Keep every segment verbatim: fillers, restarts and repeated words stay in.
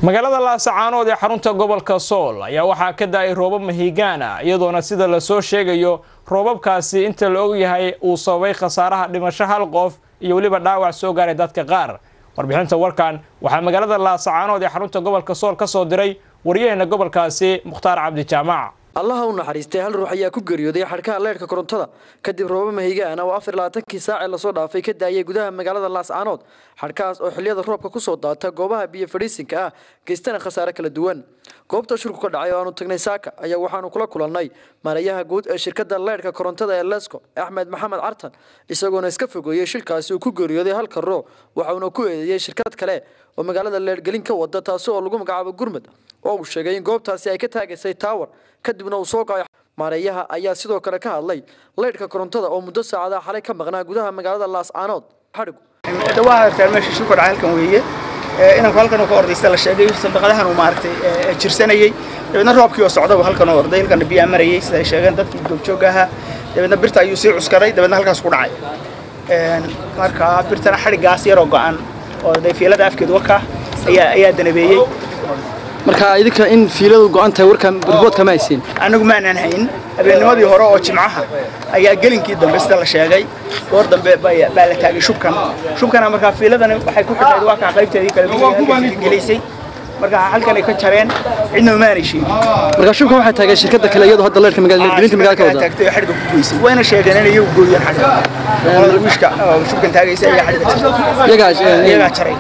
magaalada Laascaanood ee xarunta gobolka Sool ayaa waxaa ka daay roobab mahigaan ah iyadoona sida la soo sheegayo roobabkaasi inta la og yahay uu sababay khasaaraha dhimasho hal qof iyo waliba dhaawac soo gaaray dadka qaar warbixinta warkan waxaa magaalada Laascaanood ee xarunta gobolka Sool ka soo diray wariyaheena gobolkaasi Mukhtaar Cabdi Jaamac الله ونحرسته هل روح ياكو جريودي حركة ليرك كورنتدا كدب روبا مهيجا أنا وافر لاتنكي ساعة لصودا في كده يجودها مجال اللاascaanood حركة أحلية الروب كوسودا تجوبها بيفريسينك آه كيستنا خسارة كل الدوان قوبت شركة كل عيان تقني ساكا أي وحنا كلا كل الناي مريها جود شركة ليرك كورنتدا اللاسكو أحمد محمد عرتن يسوون يسكفوا يا شركة سوكو جريودي هل كرو وحنا كو يا شركات كلا ومجال الليرجلين كودا تاسو لقوم قاعد جرمد أو شجعين قوبت ساعة كتاج سي تاور kadibna uu soo qaay maareeyaha ayaa sidoo kale ka hadlay leedka korontada oo muddo saacada xalay ka maqnaa gudaha magaalada Laascaanood xarigu dawaha farmashi shukr halkan weeye inaan halkan ku ordaysta la sheegay sanbaqadahan uu maartay jirsanayay dabadna roobkii oo socda halkan oo orday halkan biyo marayay sida ay sheegeen dadkii joogjogaha dabadna birta ayuu sii cuskaray dabadna halkaas ku dhacay een marka birtana xarigaas yar oo go'an oo fiilada afkeed waka ayaa ayaa danabeeyay marka idinka in fiiladu go'an tahay warkan riboodka ma aysiin anagu ma aanan hayn habeennimadii hore oo jimcaha ayaa gelinkii dambe sida la sheegay goor dambe baa la taagay shubkan shubkana marka fiiladana waxay ku xidhay waa ka qaybteedii kala duwan geleysay marka halkan ay ka jareen cidna ma aanay marka shubkan waxa taagay shirkadda kale iyadoo hadda leerka magaalada gelinta magaalada wada taagtay xadhiga ku goysay wayna sheegeen inay iyagu gooyeen xadhiga wishka shubkan taagaysa ayaa xadhiga iyaga iyaga jaray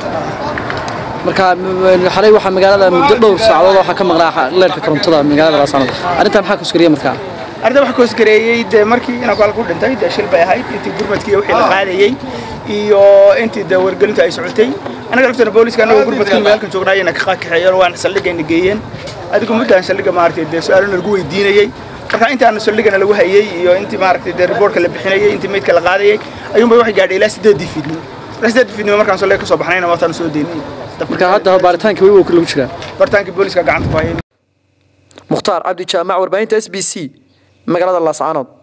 marka xalay waxa magaalada muddo dhowr saacadood waxa ka maqnaa leerka korontada magaalada Laascaanood arinta maxaa ku skariyay marka arinta waxa ku skariyay markii ina kala ku dhintay shil bay ahayd intii gurmadkii wixii la qaadayay iyo intii dawargelinta ay socotay anaga laftana booliska anaga gurmadkii magaalka joognayna ka qaxixiyeen waan saldhigayna geeyeen adigu mudaan saldhiga maartay su'aalo lagu weydiinayay marka inta aan saldhigana lagu hayay iyo intii maartay reportka la bixinayay intii meedka la qaadayay ayuunba wax gaadhay ilaa sideed fiidnimo sideed fiidnimo markaan soo leeyahay soo baxnayna wataan soo deynay marka hadda baaritaanka way uu kala jiraa baaritaanka booliska gacanta ku hayay Mukhtaar Cabdi Jaamac warbaahinta S B C magaalada Laascaanood.